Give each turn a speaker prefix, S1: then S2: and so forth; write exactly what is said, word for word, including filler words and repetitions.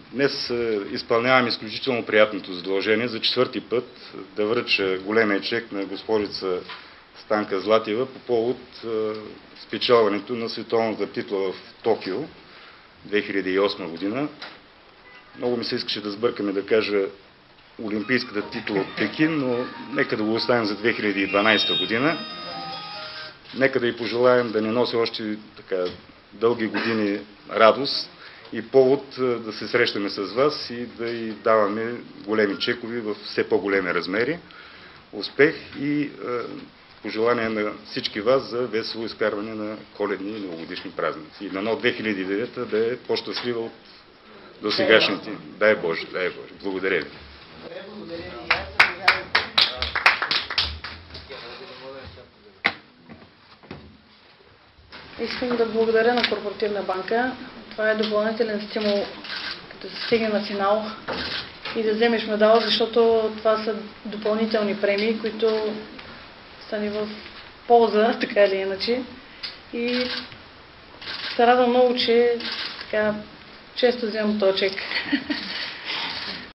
S1: Днес изпълнявам изключително приятното задължение за четвърти път да връча големия чек на госпожица Станка Златева по повод спечелването на световната титла в Токио две хиляди и осма година. Много ми се искаше да сбъркаме да кажа олимпийската титла от Пекин, но нека да го оставим за две хиляди и дванадесета година. Нека да й пожелаем да ни носи още така дълги години радост и повод да се срещаме с вас и да й даваме големи чекови в все по-големи размери. Успех и е, пожелание на всички вас за весело изкарване на коледни и новогодишни празници. И на нов две хиляди и девета да е по-щастлива от досегашните. Дай Боже, дай Боже. Благодаря ви.
S2: Искам да благодаря на Корпоративна банка. Това е допълнителен стимул да се стигне на финал и да вземеш медал, защото това са допълнителни премии, които са ни в полза, така или иначе. И се радвам много, че така често вземам този чек.